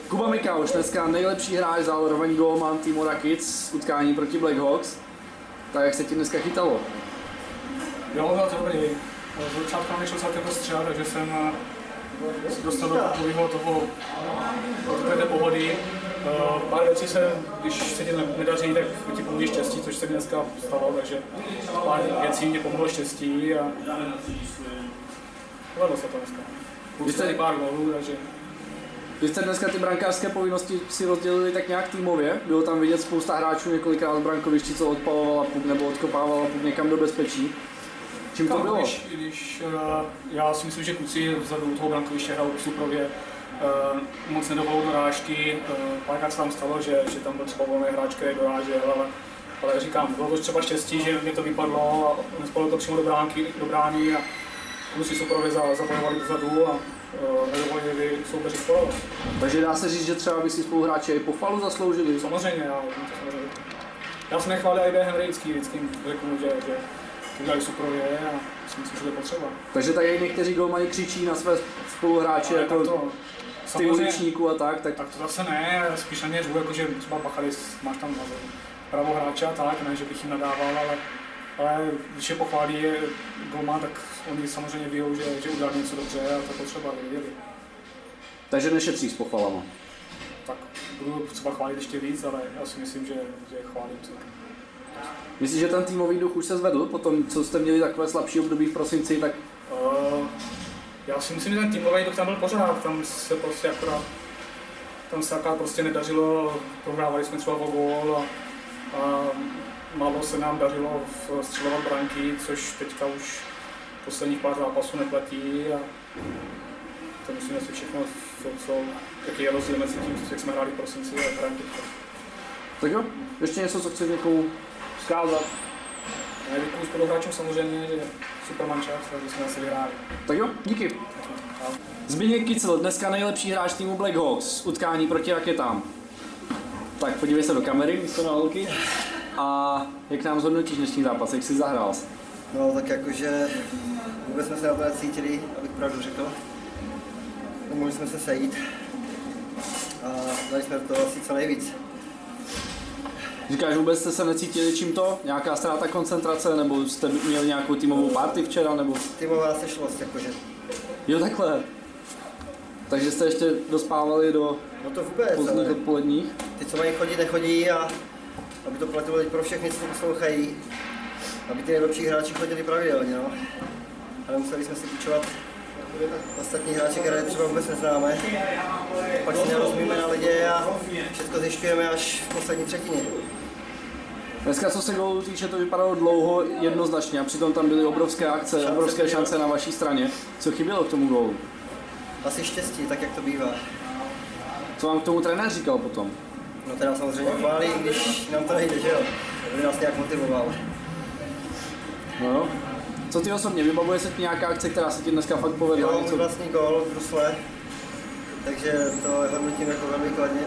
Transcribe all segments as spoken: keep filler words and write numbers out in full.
Kuba Mikauš, dneska nejlepší hráč, zároveň golman týmu Rakic z utkání proti Blackhawks. Tak jak se ti dneska chytalo? Jo, byl to dobrý. Z začátku mi šlo celkem dost střel, takže jsem se dostal do takového toho, do té pohody. Pár věcí se, když se ti nedaří, tak ti pomůže štěstí, což se mi dneska stalo, takže pár věcí mě pomohlo štěstí a povedlo se to dneska. Plus tady pár gólů, takže... Vy jste dneska ty brankářské povinnosti si rozdělili tak nějak týmově, bylo tam vidět spousta hráčů několikrát z brankovišti, co odpalovala puk nebo odkopávala puk někam do bezpečí. Čím to bylo? Když, když, uh, já si myslím, že kluci vzadu toho brankoviště hrajou suprově, uh, moc nedovolou dorážky, uh, párkrát se tam stalo, že, že tam byl třeba volný hráč, který dorážel, ale, ale říkám, bylo to třeba štěstí, že mě to vypadlo a nespadlo to přímo do, bránky, do brány a kluci suprově zabojovali dozadu a nedovoli soupeři spolu. Takže dá se říct, že třeba by si spoluhráči i po falu zasloužili? Samozřejmě, já, to samozřejmě. Já jsem nechválil i během vždycky, vždycky řeknu, že, že to dělají suprově a myslím, že to je potřeba. Takže tady někteří golmani křičí na své spoluhráče ale jako to, ty uličníků a tak, tak... Tak to zase ne, spíš na ně řvu, jakože třeba Bachalis, máš tam pravou hráče a tak, ne, že bych jim nadával, ale, ale když je pochválí golman, tak oni samozřejmě ví, že, že udělali něco dobře a to potřeba věděli. Takže nešetří s pochvalama? Tak budu třeba chválit ještě víc, ale já si myslím, že, že chválím co. Myslíš, že ten týmový duch už se zvedl po tom, co jste měli takové slabší období v prosinci, tak... Uh, já si myslím, že ten týmový duch tam byl pořád, tam se prostě akorát, tam se akorát prostě nedařilo, prohrávali jsme třeba o gól a, a málo se nám dařilo střelovat branky, což teďka už posledních pár zápasů neplatí a to musíme si všechno, co, co, jaký je rozdíl mezi tím, jak jsme hráli v prosinci a hráli teďka. Tak jo, ještě něco, co chceš někomu vzkázat? Já děkuju spoluhráčům samozřejmě, že Superman čas, takže jsme asi vyhráli. Tak jo, díky. Zbigněk Kicl, dneska nejlepší hráč týmu Blackhawks, utkání proti Raketám. Tak podívej se do kamery, místo na holky. A jak nám zhodnotíš dnešní zápas, jak jsi zahrál? No tak jakože vůbec jsme se na to necítili, abych pravdu řekl. Nemohli jsme se sejít a dali jsme to asi co nejvíc. Říkáš, vůbec jste se necítili čím to? Nějaká ztráta koncentrace, nebo jste měli nějakou týmovou party včera, nebo? Týmová sešlost, jakože. Jo, takhle. Takže jste ještě dospávali do no to vůbec, pozdních ale odpoledních? ty, co mají chodit, nechodí a aby to platilo teď pro všechny, co to poslouchají, aby ty nejlepší hráči chodili pravidelně, no. Ale museli jsme si půjčovat ostatní hráči, které třeba vůbec neznáme. Pak si nerozumíme na ledě a všechno zjišťujeme až v poslední třetině. Dneska, co se gólů týče, to vypadalo dlouho jednoznačně a přitom tam byly obrovské akce, šance obrovské bylo. šance na vaší straně. Co chybělo k tomu gólu? Asi štěstí, tak jak to bývá. Co vám k tomu trenér říkal potom? No teda samozřejmě chválí, když nám to nejde, že jo? Aby nás nějak motivoval. No jo. Co ty osobně? Vybavuje se ti nějaká akce, která se ti dneska fakt povedla? Jo, můj vlastní gól v Brusle, takže to hodnotím jako velmi kladně.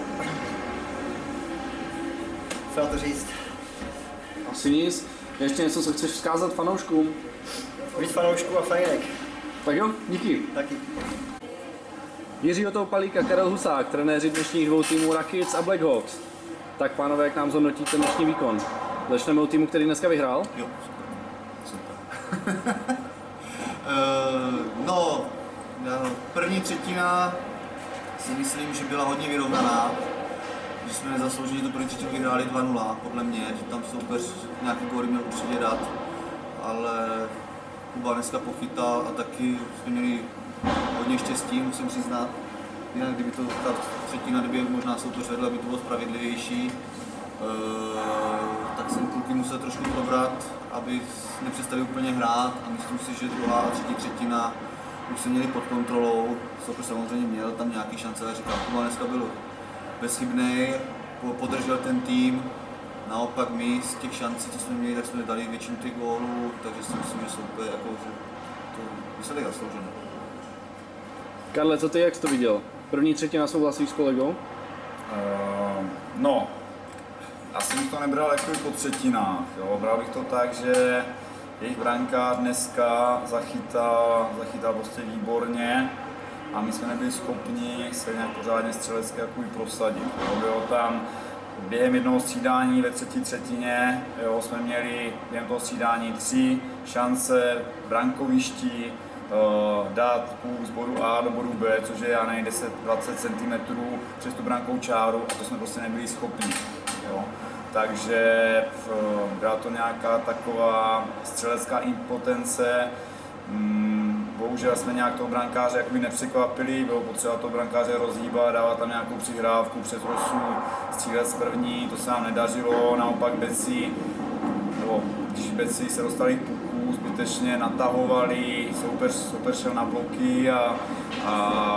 Co na to říct? Asi nic. Ještě něco, co chceš vzkázat fanouškům? Víc fanoušků a fajnek. Tak jo, díky. Taky. Jiřího Toupalík a Karel Husák, trenéři dnešních dvou týmů Rakic a Blackhawks. Tak pánové, jak nám zhodnotíte dnešní výkon? Začneme u týmu, který dneska vyhrál? Jo, super. super. uh, no, první třetina si myslím, že byla hodně vyrovnaná. Že jsme nezasloužili tu první třetinu vyhráli dva nula, podle mě, že tam soupeř nějaký góly měl určitě dát. Ale Kuba dneska pochytal a taky jsme měli hodně štěstí, musím přiznat. Jinak kdyby to ta třetina, kdyby možná soupeř vedl, aby to bylo spravedlivější, uh, tak jsem kluky musel trošku probrat, aby nepřestali úplně hrát a myslím si, že druhá a třetí třetina už se měli pod kontrolou. Soupeř samozřejmě měl tam nějaký šance, ale říkám, Kuba dneska byl bezchybnej, podržel ten tým, naopak my z těch šancí, co jsme měli, tak jsme dali většinu těch gólů, takže si myslím, že super, jako, že to výsledek zasloužený. Karle, co ty, jak jsi to viděl? První třetina souhlasíš s kolegou? Uh, no, já jsem to nebral jako po třetinách, jo. Bral bych to tak, že jejich brankář dneska zachytal, zachytal prostě výborně a my jsme nebyli schopni se nějak pořádně střelecky jakoby prosadit. Jo. Bylo tam během jednoho střídání ve třetí třetině, jo, jsme měli během toho střídání tři šance v brankovišti, uh, dát půl z bodu A do bodu B, což je já nevím, deset dvacet centimetrů přes tu brankovou čáru a to jsme prostě nebyli schopni. Jo. Takže byla to nějaká taková střelecká impotence. Bohužel jsme nějak toho brankáře jakoby nepřekvapili, bylo potřeba toho brankáře rozhýbat, dávat tam nějakou přihrávku přes osu, střílet z první, to se nám nedařilo, naopak beci, nebo když beci se dostali k puku, zbytečně natahovali, soupeř, soupeř šel na bloky a, a,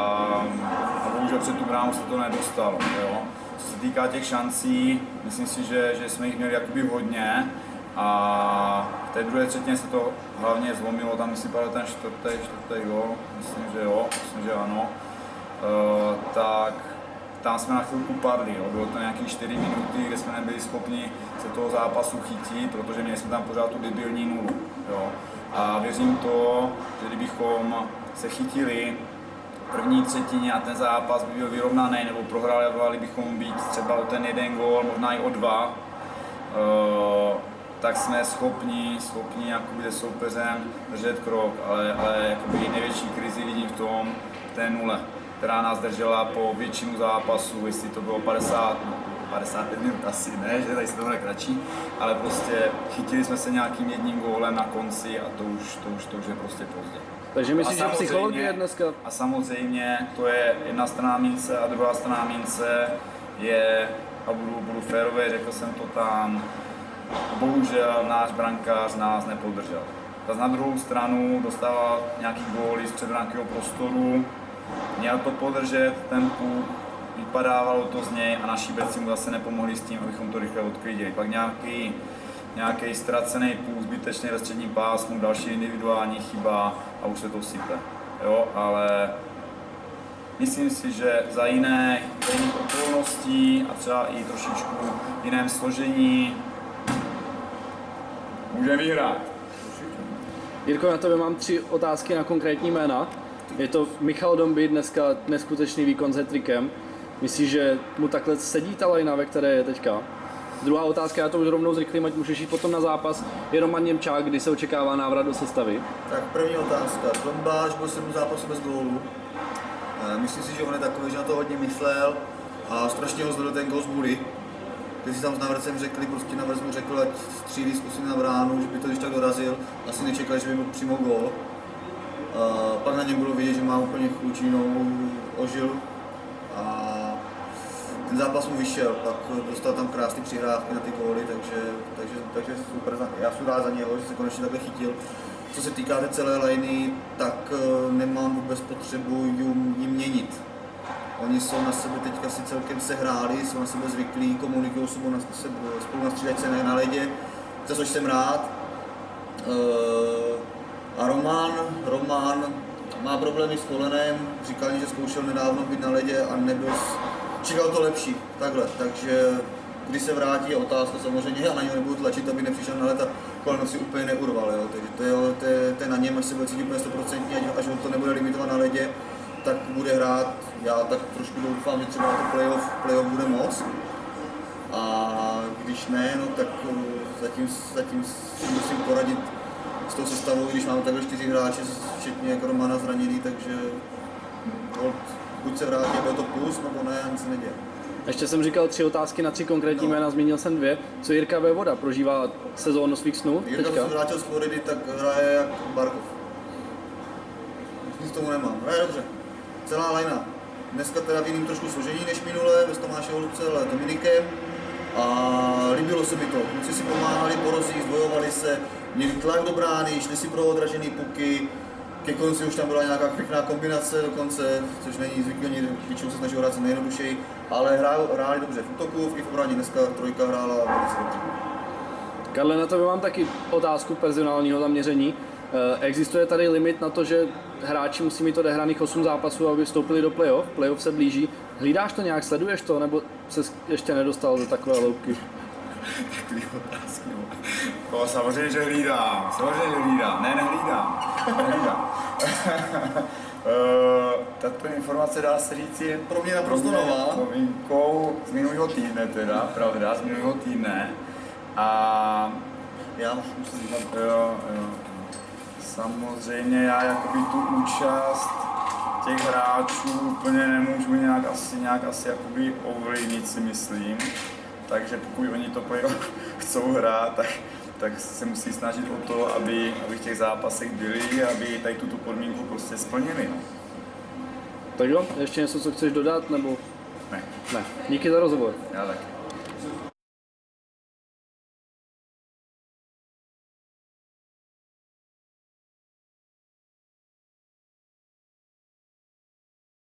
a bohužel před tu bránu se to nedostalo. Jo. Co se týká těch šancí, myslím si, že, že jsme jich měli jakoby hodně a v té druhé třetině se to hlavně zlomilo, tam myslím padl ten čtvrtý, čtvrtý gol, myslím, že jo, myslím, že ano, e, tak tam jsme na chvilku padli, jo. Bylo to nějaké čtyři minuty, kde jsme nebyli schopni se toho zápasu chytit, protože měli jsme tam pořád tu debilní nulu, jo. A věřím to, že kdybychom se chytili první třetině a ten zápas by byl vyrovnaný nebo prohráli bychom být třeba o ten jeden gól, možná i o dva, uh, tak jsme schopni, schopni jakoby se soupeřem držet krok, ale, ale jakoby největší krizi vidím v tom, v té nule, která nás držela po většinu zápasu, jestli to bylo padesát, padesát pět minut asi, ne, že tady se to bude kratší, ale prostě chytili jsme se nějakým jedním gólem na konci a to už, to už, to už je prostě pozdě. Takže myslíš, že psychologie dneska... A samozřejmě to je jedna strana mince a druhá strana mince je, a budu, budu férový, řekl jsem to tam, bohužel náš brankář nás nepodržel. Tak na druhou stranu dostával nějaký góly z předbrankového prostoru, měl to podržet, ten puk, vypadávalo to z něj a naši beci mu zase nepomohli s tím, abychom to rychle odklidili. Pak nějaký, nějaký ztracený puk zbytečně ve středním pásmu, další individuální chyba a už se to sype. Jo, ale myslím si, že za jiné, jiných okolností a třeba i trošičku jiném složení můžeme vyhrát. Jirko, na tebe mám tři otázky na konkrétní jména. Je to Michal Domby, dneska neskutečný výkon s hat-trickem. Myslíš, že mu takhle sedí ta lajna, ve které je teďka? Druhá otázka, já to už rovnou zrychlím, ať můžeš jít potom na zápas. Je Roman Němčák, kdy se očekává návrat do sestavy? Tak první otázka. Dombáš byl sedm zápasů bez gólu. Myslím si, že on je takový, že na to hodně myslel a strašně ho zvedl ten gól z Bury. Když si tam s Navrcem řekli, prostě Navrc mu řekl, ať střílí, zkusím na bránu, že by to když tak dorazil. Asi nečekali, že by mu přímo gól. Uh, pak na něm bylo vidět, že má úplně chlučínou ožil a ten zápas mu vyšel, pak dostal tam krásné přihrávky na ty góly, takže, takže, takže super, já jsem rád za něho, že se konečně takhle chytil. Co se týká té celé lajny, tak uh, nemám vůbec potřebu jim, jim měnit. Oni jsou na sebe teďka si celkem sehráli, jsou na sebe zvyklí, komunikují spolu na, spolu na střídačce na ledě, za což jsem rád. Uh, A Roman, Roman má problémy s kolenem, říkal mi, že zkoušel nedávno být na ledě a nebyl, čekal to lepší, takhle, takže když se vrátí je otázka samozřejmě, já na něho nebudu tlačit, aby nepřišel na let a koleno si úplně neurval, jo. Takže to je, to, je, to je na něm, až se bude cítit úplně sto procent, až on to nebude limitovat na ledě, tak bude hrát, já tak trošku doufám, že třeba to playoff, playoff bude moc. A když ne, no tak zatím, zatím si musím poradit s tou sestavou, když máme takhle čtyři hráče, včetně jako Romana zraněný, takže buď se vrátí, bude to plus, nebo ne, nic se neděje. Ještě jsem říkal tři otázky na tři konkrétní no. jména, zmínil jsem dvě. Co Jirka Vévoda, prožívá sezónu svých snů Jirka, teďka? když se vrátil z Floridy, tak hraje jak Barkov. Nic tomu nemám, hraje dobře. Celá lajna. Dneska teda v jiným trošku složení než minule, bez Tomáše Holubce, ale Dominikem. A líbilo se mi to. Kluci si pomáhali po rozích, zdvojovali se, měli tlak do brány, šli si pro odražený puky. Ke konci už tam byla nějaká pěkná kombinace dokonce, což není zvyklý, většinou se snaží hrát se nejjednodušeji, ale hráli, hráli dobře v útoku, i v obraně. Dneska trojka hrála velice dobře. Karle, na tebe mám taky otázku personálního zaměření. Existuje tady limit na to, že hráči musí mít odehraných osm zápasů, aby vstoupili do playoff? Playoff se blíží. Hlídáš to nějak, sleduješ to, nebo se ještě nedostal do takové hloubky? Takový otázky, no. Samozřejmě, že hlídám. Samozřejmě, že hlídám. Ne, nehlídám. Nehlídám. Uh, tato informace, dá se říct, je Pro mě naprosto nová. novinkou z minulého týdne teda, pravda, z minulého týdne. A Já musím říct. jo, jo. Samozřejmě já jakoby tu účast těch hráčů úplně nemůžu nějak asi, nějak asi jakoby ovlivnit, si myslím. Takže pokud oni to playoff chcou hrát, tak, tak se musí snažit o to, aby, aby v těch zápasech byli, aby tady tuto podmínku prostě splnili. No. Tak jo, ještě něco, co chceš dodat, nebo Ne, ne? Díky za rozhovor. já taky.